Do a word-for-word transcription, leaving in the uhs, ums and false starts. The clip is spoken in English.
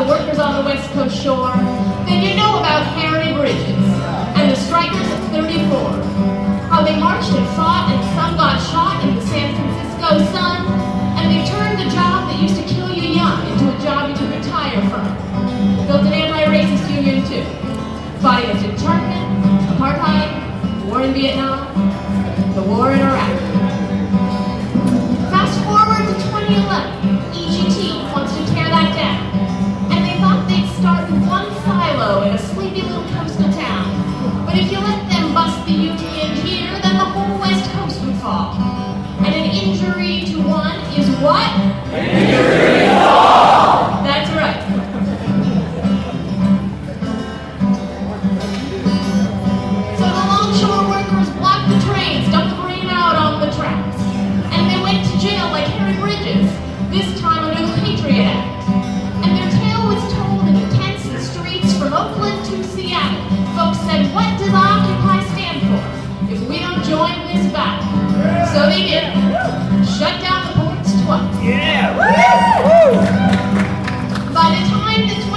the workers on the West Coast shore, then you know about Harry Bridges and the strikers of thirty-four. How they marched and fought and some got shot in the San Francisco sun, and they turned the job that used to kill you young into a job you could retire from. Built an anti-racist union too. Fought against internment, apartheid, the war in Vietnam, the war in Iraq. Fast forward to twenty eleven, E G T wants to tear that down. And they thought they'd start in one silo in a sleepy little coastal town. But if you let them bust the union here, then the whole West Coast would fall. And an injury to one is what? Injury to all! That's right. So the longshore workers blocked the trains, dumped the grain out on the tracks. And they went to jail like Harry Bridges, this time under the Patriot Act. And their tale was told in the tents and streets from Oakland to Seattle. Folks said, what does Occupy stand for if we don't join this battle? So they did. Shut down the ports twice. Yeah! Woo! By the time the